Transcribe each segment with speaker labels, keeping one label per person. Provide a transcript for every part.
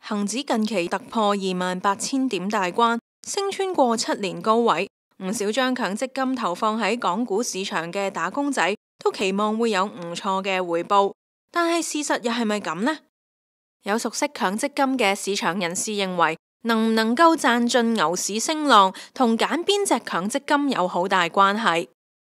Speaker 1: 恒指近期突破28,000點大關，升穿過7年高位。唔少將強積金投放喺港股市場嘅打工仔都期望會有唔錯嘅回報，但係事實又係咪咁呢？有熟悉強積金嘅市場人士認為，能唔能夠賺盡牛市升浪，同揀邊隻強積金有好大關係。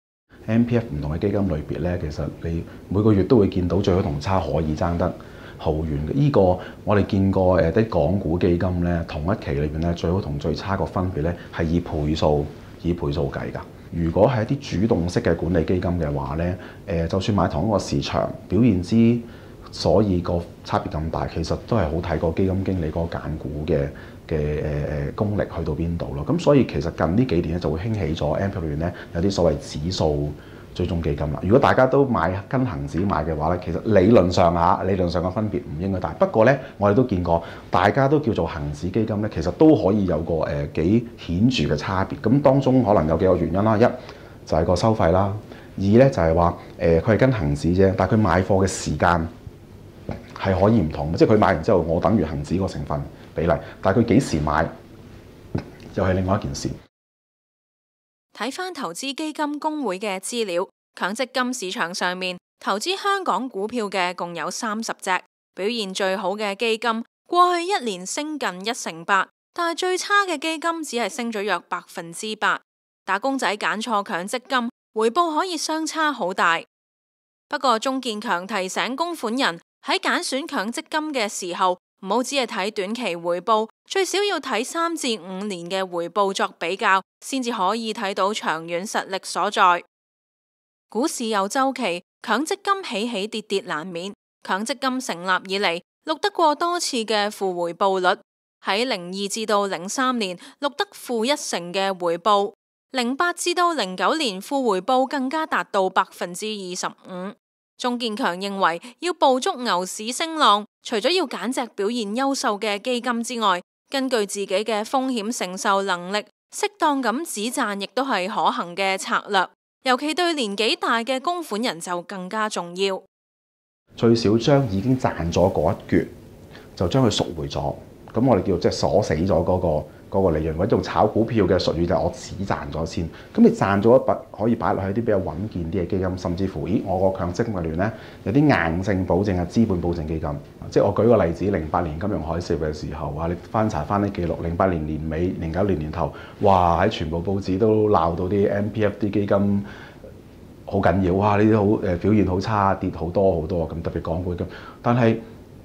Speaker 2: MPF 唔同嘅基金類別咧，其實你每個月都會見到最好同差可以爭得好遠嘅。呢個我哋見過啲港股基金咧，同一期裏邊咧最好同最差個分別咧係以倍數計㗎。如果係一啲主動式嘅管理基金嘅話咧，就算買同一個市場表現之所以個差別咁大，其實都係好睇個基金經理嗰個揀股嘅功力去到邊度咯。咁所以其實近呢幾年咧就會興起咗 MPF 裏邊咧有啲所謂指數追蹤基金啦。如果大家都跟恒指買嘅話咧，其實理論上嘅分別唔應該大。不過咧，我哋都見過大家都叫做恒指基金咧，其實都可以有個幾顯著嘅差別。咁當中可能有幾個原因啦，一就係個收費啦，二咧就係話佢係跟恒指啫，但係佢買貨嘅時間係可以唔同，即係佢買完之後，我等於恒指個成分比例，但係佢幾時買又係另外一件事。
Speaker 1: 睇返投資基金公會嘅資料，強積金市場上面投資香港股票嘅共有30隻，表現最好嘅基金過去1年升近1成8，但係最差嘅基金只係升咗約8%。打工仔揀錯強積金，回報可以相差好大。不過鍾健強提醒供款人喺揀選強積金嘅時候，唔好只係睇短期回報，最少要睇3至5年嘅回報作比較，先至可以睇到長遠實力所在。股市有週期，強積金起起跌跌難免。強積金成立以嚟，錄得過多次嘅負回報率，喺02至到03年錄得-1成嘅回報，08至到09年負回報更加達到25%。鍾健強認為，要捕捉牛市升浪，除咗要揀隻表現優秀嘅基金之外，根據自己嘅風險承受能力，適當咁止賺亦都係可行嘅策略。尤其對年紀大嘅供款人就更加重要。
Speaker 2: 最少將已經賺咗嗰一橛，就將佢贖回咗。咁我哋叫即係鎖死咗嗰個利潤，或者用炒股票嘅術語就係我只賺咗先。咁你賺咗一筆可以擺落去啲比較穩健啲嘅基金，甚至乎我個強積金裏邊咧有啲硬性保證嘅資本保證基金。即係我舉個例子，08年金融海嘯嘅時候啊，你翻查翻啲記錄，08年年尾、09年年頭，哇喺全部報紙都鬧到啲 MPF 啲基金好緊要啊！呢啲好表現好差，跌好多好多咁，特別港股咁。但係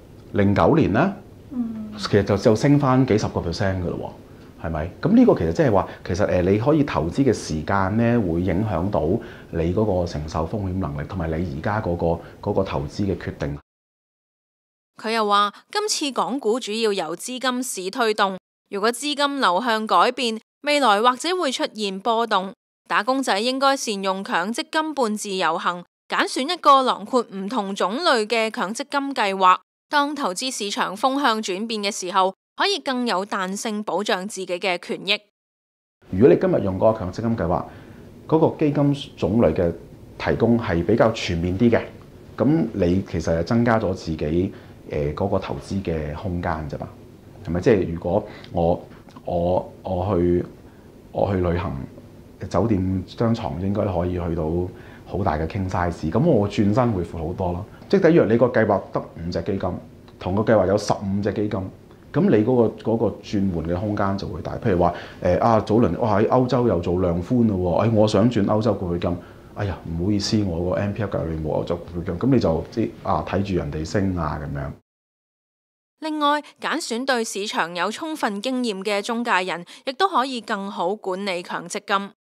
Speaker 2: 09年咧，其實就升翻幾10%嘅咯喎，係咪？咁呢個其實即係話，其實你可以投資嘅時間咧，會影響到你嗰個承受風險能力，同埋你而家嗰個投資嘅決定。
Speaker 1: 佢又話：今次港股主要由資金市推動，如果資金流向改變，未來或者會出現波動。打工仔應該善用強積金半自由行，揀選一個囊括唔同種類嘅強積金計劃。當投資市場風向轉變嘅時候，可以更有彈性保障自己嘅權益。
Speaker 2: 如果你今日用嗰個強積金計劃，嗰個基金種類嘅提供係比較全面啲嘅，咁你其實係增加咗自己嗰個投資嘅空間啫嘛，係咪？即係如果我去旅行，酒店張床應該可以去到好大嘅傾 size， 咁我轉身會闊好多咯。即係等於你個計劃得5隻基金，同個計劃有15隻基金，咁你嗰個轉換嘅空間就會大。譬如話早輪喺歐洲又做量寬咯喎，我想轉歐洲股票金，哎呀唔好意思，我個 MPF 計劃冇歐洲股票金，咁你就睇住人哋升啊咁樣。
Speaker 1: 另外，揀選對市場有充分經驗嘅中介人，亦都可以更好管理強積金。